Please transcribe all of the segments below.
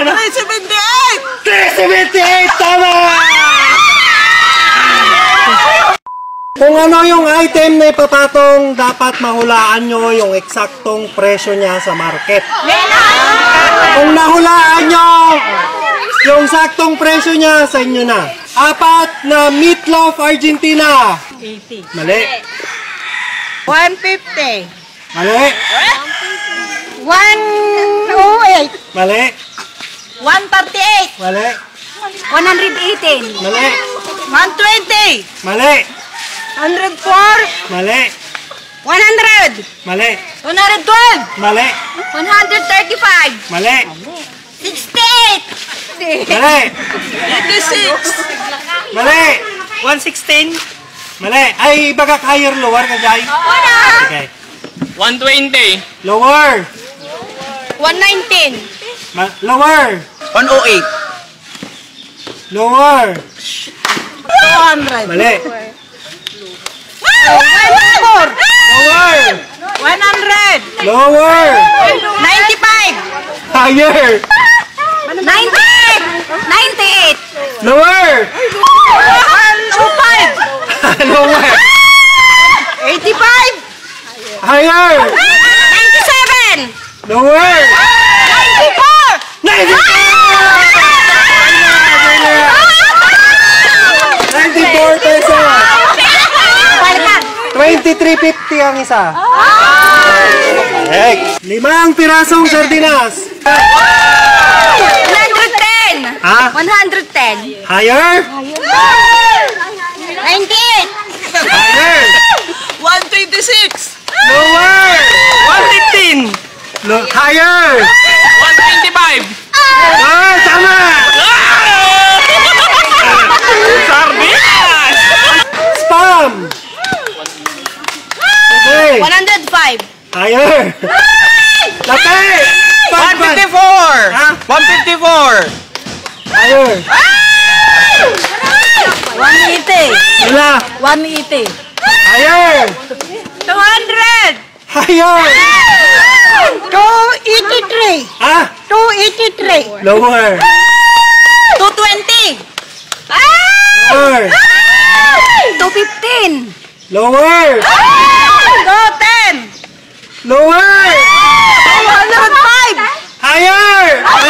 378! Tama! Kung ano yung item na ipapatong, dapat mahulaan nyo yung eksaktong presyo niya sa market. Kung nahulaan nyo yung eksaktong presyo niya, sa inyo na. 4 na meatloaf Argentina. 80. Mali. 150. Mali. 108. Mali. 138. Mali. 118. Mali. 120. Mali. 104. Mali. 100. Mali. 112. Mali. 135. Mali. 68. Mali. 86. Mali. 116. Mali. Ay, bagak higher, lower ka, Jai. Okay. 120. Lower. 119. Lower. 108. Lower. 200. Mali. 104. Lower. 100. Lower. 95. Higher. 98. 98. Lower. 105. Lower. 85. Higher. 97. Lower. 94. 94 pesos. Balikan. 23.50 ang isa. Next. 5 pirasong sardinas. 110. Ha? 110. Higher. 98. Higher. 126. Lower. 115. Higher. 125. Ah, tama. Sardinas! Spam. Okay. 105. Higher. Laki. 154. Ha? 154. Higher. 180. Wala. 180. Higher. 200. Higher. 283. Ah, 283. lower. 220. Lower. 215. Lower. 210. Lower. 205. Higher.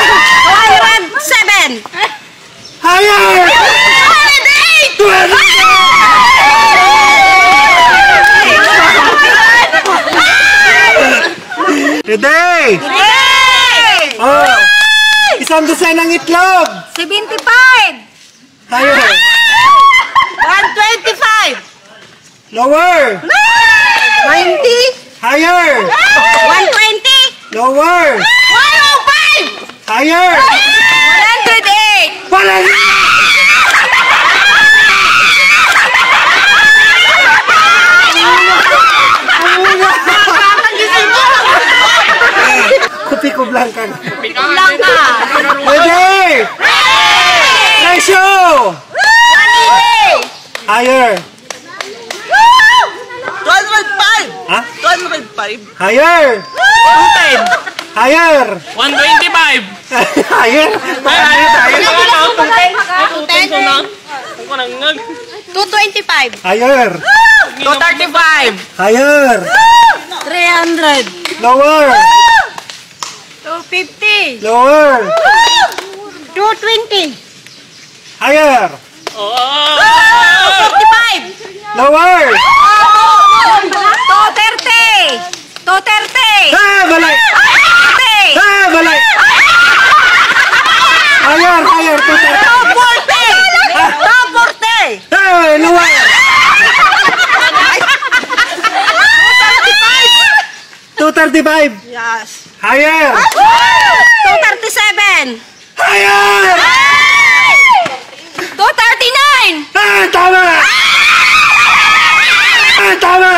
207. Higher. 208. Today. Oh. Isang dosenang itlog. 75. Higher. 125. Lower. 90. Higher. 120. Lower. 105. Higher. 108. Wala. Kupiko blanca. Lang ka. Ready. Ratio. 180. Higher. 205. Ha? 205. Higher. 210. Higher. 125. Higher. Higher. 225. Higher. 235. Higher. 300. Lower. 250. Lower. 220. Higher. 255. Lower. 230. 230. Ah, balay. 230. Ah, balay. Higher, higher. 240. 240. Hey, lower. 235. Yes. Higher. 237. Higher. 239. Ah, tama. Ah, tama.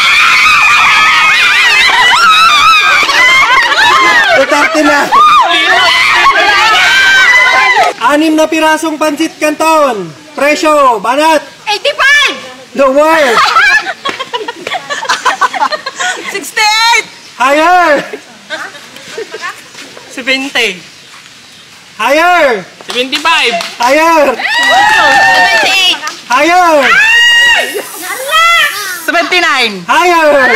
230 na. 6 na pirasong pansit canton. Presyo, banat. 85. Lower. 68. Higher. 70. Higher! 75. Higher! 78. Higher! 79. Higher!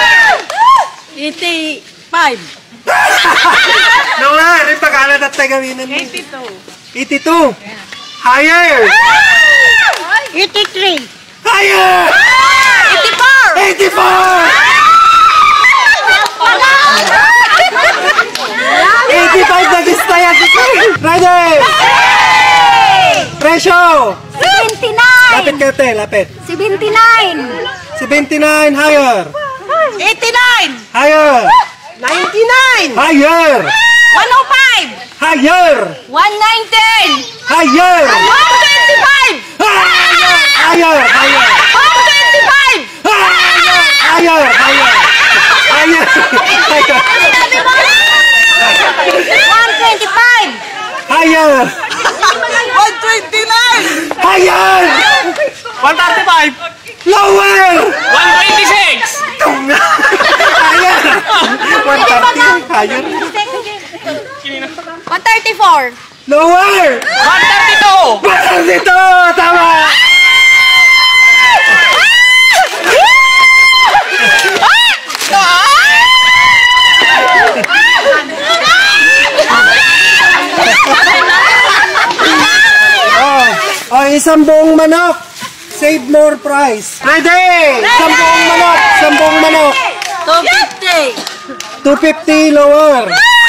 85. Lower! Yung pagkalat at tagawinan mo. 82. Higher! 83. Higher! 84. 85 na gista yan. Ready! Presyo! 79. Lapit ka, te. Lapit. 79. 79. Higher! 89. Higher! 99. Higher! 105. Higher! 119. Higher! 125. Higher! Higher! 125. Higher! Higher! Higher! 125. Higher! 129. Higher! 135. Lower! 126. Higher! 130. Higher! 134. Lower! 132. Bakit dito? Tama! Oh, isang buong manok. Save more price. Ready! Isang buong manok. Isang buong manok. 250. 250 lower.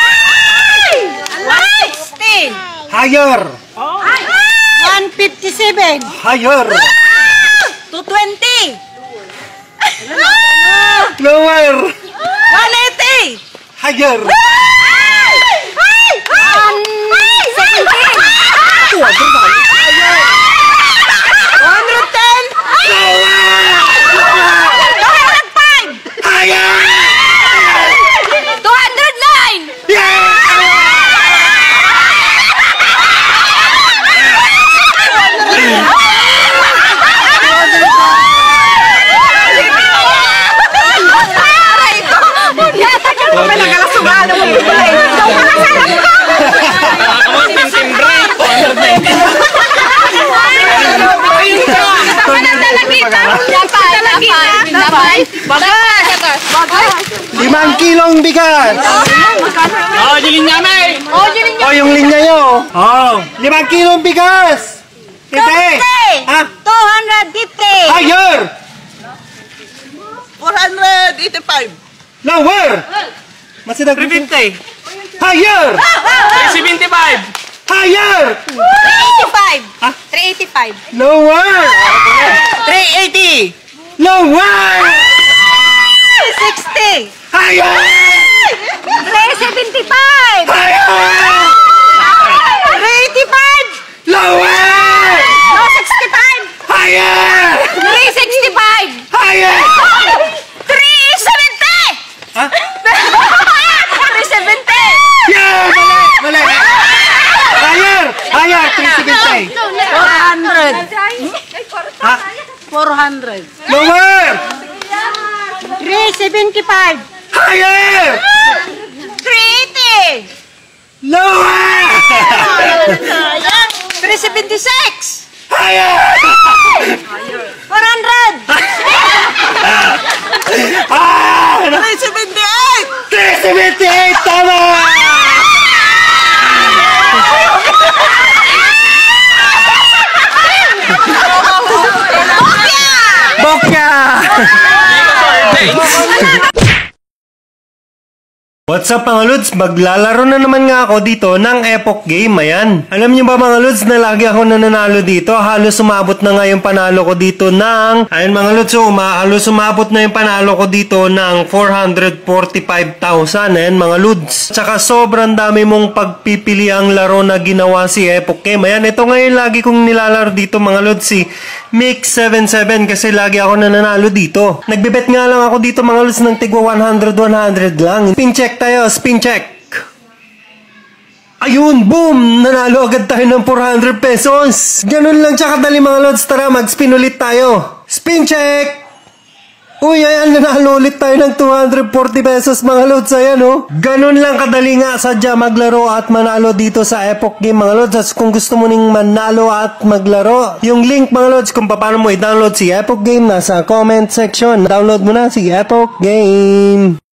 160. Higher. 157. Higher. 220. Lower. 180. Higher. 117. 110. 205. Higher. 209. Limang kilong bigas. Oh, jilin namin. Oh, yung linya nyo. Oh, 5 kilong bigas. Hindi. Ha? 250. Higher. 485. Lower. Masidag. 350. Higher. 375. Higher. 385. Ha? 385. Lower. 380. Lower. 360. Higher. 375. Higher. 385. Lower. 265. Higher. 365. Higher. 370. Ha? 370. Yeah. Mali. Mali. Higher. Higher. 370. 400. Ha? 400. Lower. 375. Higher. 380. Lower. 376. Higher. 400. Ah! 378. 378. Tama. Bokya. What's up mga Lods? Maglalaro na naman nga ako dito ng Epoch Game. Ayan. Alam niyo ba mga Lods na lagi ako nananalo dito? Halos sumabot na nga yung panalo ko dito ng... Ayan mga Lods, halos sumabot na yung panalo ko dito ng 445,000. Ayan mga Lods. Tsaka sobrang dami mong pagpipili ang laro na ginawa si Epoch Game. Ayan, ito ngayon lagi kong nilalaro dito mga Lods, si Mix77 kasi lagi ako nananalo dito. Nagbibet nga lang ako dito mga Lods ng tigwa 100 lang. Spin check tayo, spin check. Ayun, boom! Nanalo agad tayo ng 400 pesos. Ganun lang siya kadali mga Lods. Tara, mag-spin ulit tayo. Spin check! Uy, ayan, nanalo ulit tayo ng 240 pesos mga lods. Ayan, oh. Ganun lang kadali nga sadya maglaro at manalo dito sa Epoch Game mga lods. At kung gusto mo ning manalo at maglaro, yung link mga lods kung paano mo i-download si Epoch Game nasa comment section. Download mo na si Epoch Game.